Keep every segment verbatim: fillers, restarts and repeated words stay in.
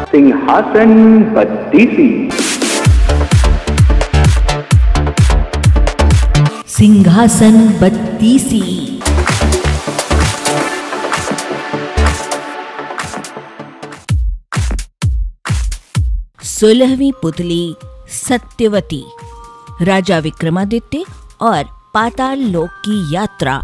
सिंहासन बत्तीसी। सिंहासन बत्तीसी। सोलहवीं पुतली सत्यवती, राजा विक्रमादित्य और पाताल लोक की यात्रा।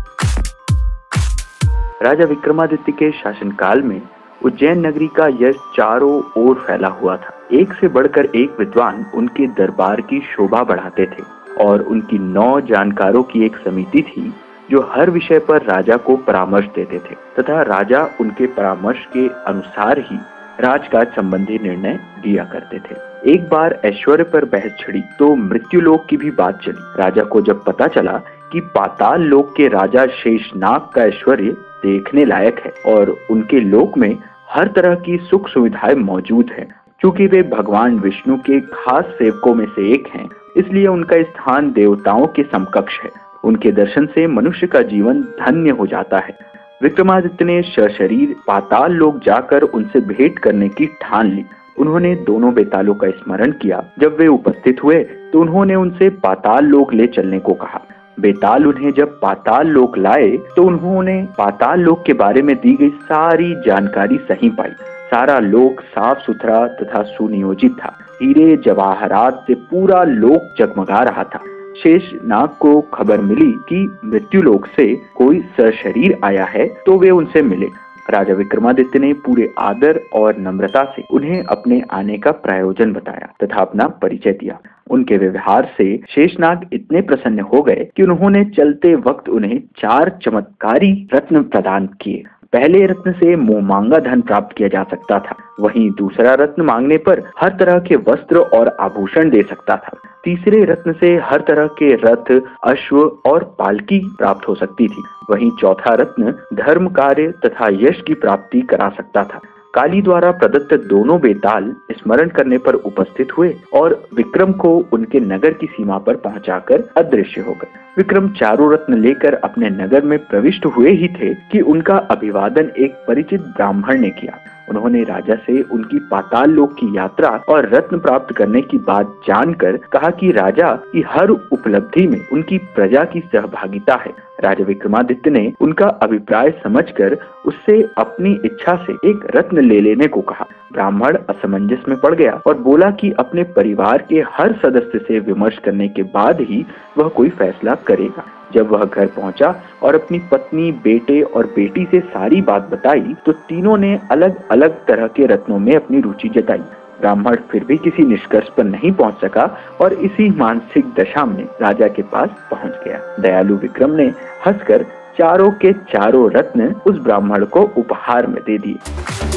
राजा विक्रमादित्य के शासनकाल में उज्जैन नगरी का यश चारों ओर फैला हुआ था। एक से बढ़कर एक विद्वान उनके दरबार की शोभा बढ़ाते थे और उनकी नौ जानकारों की एक समिति थी जो हर विषय पर राजा को परामर्श देते थे तथा राजा उनके परामर्श के अनुसार ही राजकाज संबंधी निर्णय लिया करते थे। एक बार ऐश्वर्य पर बहस छिड़ी तो मृत्युलोक की भी बात चली। राजा को जब पता चला कि पाताल लोक के राजा शेषनाग का ऐश्वर्य देखने लायक है और उनके लोक में हर तरह की सुख सुविधाएं मौजूद हैं, क्योंकि वे भगवान विष्णु के खास सेवकों में से एक हैं, इसलिए उनका स्थान देवताओं के समकक्ष है। उनके दर्शन से मनुष्य का जीवन धन्य हो जाता है। विक्रमादित्य ने सशरीर पाताल लोक जाकर उनसे भेंट करने की ठान ली। उन्होंने दोनों बेतालों का स्मरण किया। जब वे उपस्थित हुए तो उन्होंने उनसे पाताल लोक ले चलने को कहा। बेताल उन्हें जब पाताल लोक लाए तो उन्होंने पाताल लोक के बारे में दी गई सारी जानकारी सही पाई। सारा लोक साफ सुथरा तथा सुनियोजित था। हीरे जवाहरात से पूरा लोक जगमगा रहा था। शेषनाग को खबर मिली कि मृत्युलोक से कोई सशरीर आया है तो वे उनसे मिले। राजा विक्रमादित्य ने पूरे आदर और नम्रता से उन्हें अपने आने का प्रयोजन बताया तथा अपना परिचय दिया। उनके व्यवहार से शेषनाग इतने प्रसन्न हो गए कि उन्होंने चलते वक्त उन्हें चार चमत्कारी रत्न प्रदान किए। पहले रत्न से मुंह मांगा धन प्राप्त किया जा सकता था, वहीं दूसरा रत्न मांगने पर हर तरह के वस्त्र और आभूषण दे सकता था। तीसरे रत्न से हर तरह के रथ, अश्व और पालकी प्राप्त हो सकती थी। वहीं चौथा रत्न धर्म कार्य तथा यश की प्राप्ति करा सकता था। काली द्वारा प्रदत्त दोनों बेताल स्मरण करने पर उपस्थित हुए और विक्रम को उनके नगर की सीमा पर पहुंचाकर अदृश्य हो गए। विक्रम चारों रत्न लेकर अपने नगर में प्रविष्ट हुए ही थे कि उनका अभिवादन एक परिचित ब्राह्मण ने किया। उन्होंने राजा से उनकी पाताल लोक की यात्रा और रत्न प्राप्त करने की बात जानकर कहा कि राजा की हर उपलब्धि में उनकी प्रजा की सहभागिता है। राजा विक्रमादित्य ने उनका अभिप्राय समझकर उससे अपनी इच्छा से एक रत्न ले लेने को कहा। ब्राह्मण असमंजस में पड़ गया और बोला कि अपने परिवार के हर सदस्य से विमर्श करने के बाद ही वह कोई फैसला करेगा। जब वह घर पहुंचा और अपनी पत्नी, बेटे और बेटी से सारी बात बताई तो तीनों ने अलग अलग तरह के रत्नों में अपनी रुचि जताई। ब्राह्मण फिर भी किसी निष्कर्ष पर नहीं पहुंच सका और इसी मानसिक दशा में राजा के पास पहुंच गया। दयालु विक्रम ने हंसकर चारों के चारों रत्न उस ब्राह्मण को उपहार में दे दिए।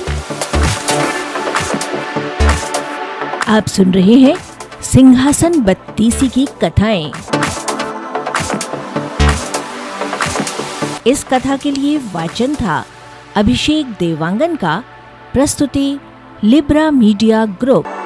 आप सुन रहे हैं सिंहासन बत्तीसी की कथाएं। इस कथा के लिए वाचन था अभिषेक देवांगन का। प्रस्तुति लिब्रा मीडिया ग्रुप।